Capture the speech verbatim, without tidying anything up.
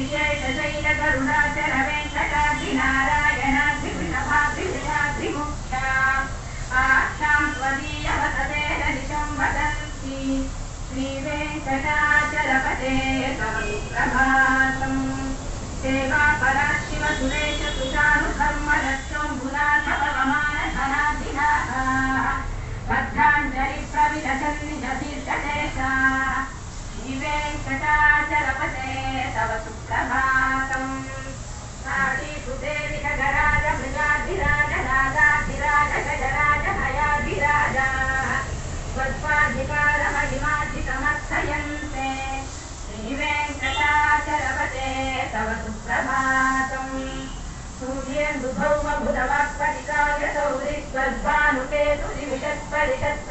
विशेषशैल करुणाचर वेङ्कटाद्रिनारायणाद्रिवृषभाद्रिविषाद्रिमुख्या आख्यां त्वदीयवसतेन निशं वदन्ति श्रीवेङ्कटाचलपते तव सुप्रभातम् सेवा पराशिव सुरेश सुचारुधर्मरक्षोऽम्बुनाथपवमानधनाधिनाः बद्धाञ्जलि प्रविलसन्निजतीर्थदेशा श्रीवेङ्कटाचलपते तव सुप्रभातम् नाडीभूते विखगराज मृगाधिराज नागाधिराज गजराज हयाधिराज स्वस्वाधिकारमहिमाधिसमर्थयन्ते श्रीवेङ्कटाचलपते तव सुप्रभातम् सूर्येन्दुभौमभुधवाक्पतिकाय सौरिस्वर्भानुकेतुरिविशत्परिषत्